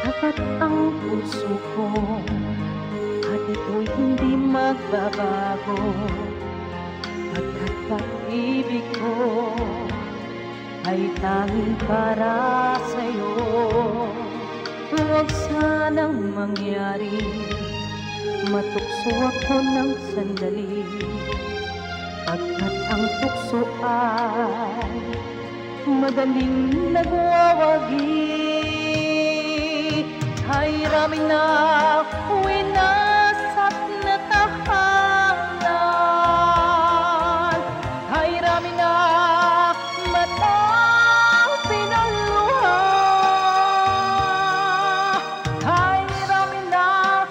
Sapat ang puso ko at ito'y hindi magbabago. Pagkat pag-ibig ko ay tanging para sa'yo. Huwag sanang mangyari matukso ako ng sandali, pagkat ang tukso ay madaling nagwawagi. Ay rami na winasak na tahanan, ay rami na matang pinaluha, ay rami na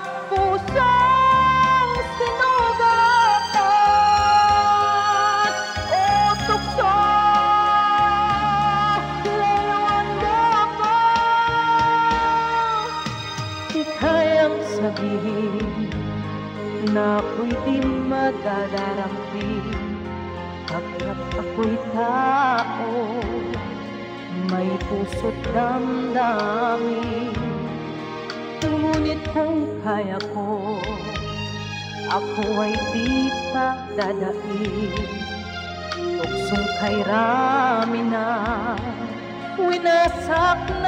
pusong sinugatan. O tukso, kayang sabihin na ako'y di magdadarampi, pagkat ako'y tao, may puso't damdamin. Ngunit kung kaya ko, ako ay di pagdadain. Tuksong kay rami na winasak na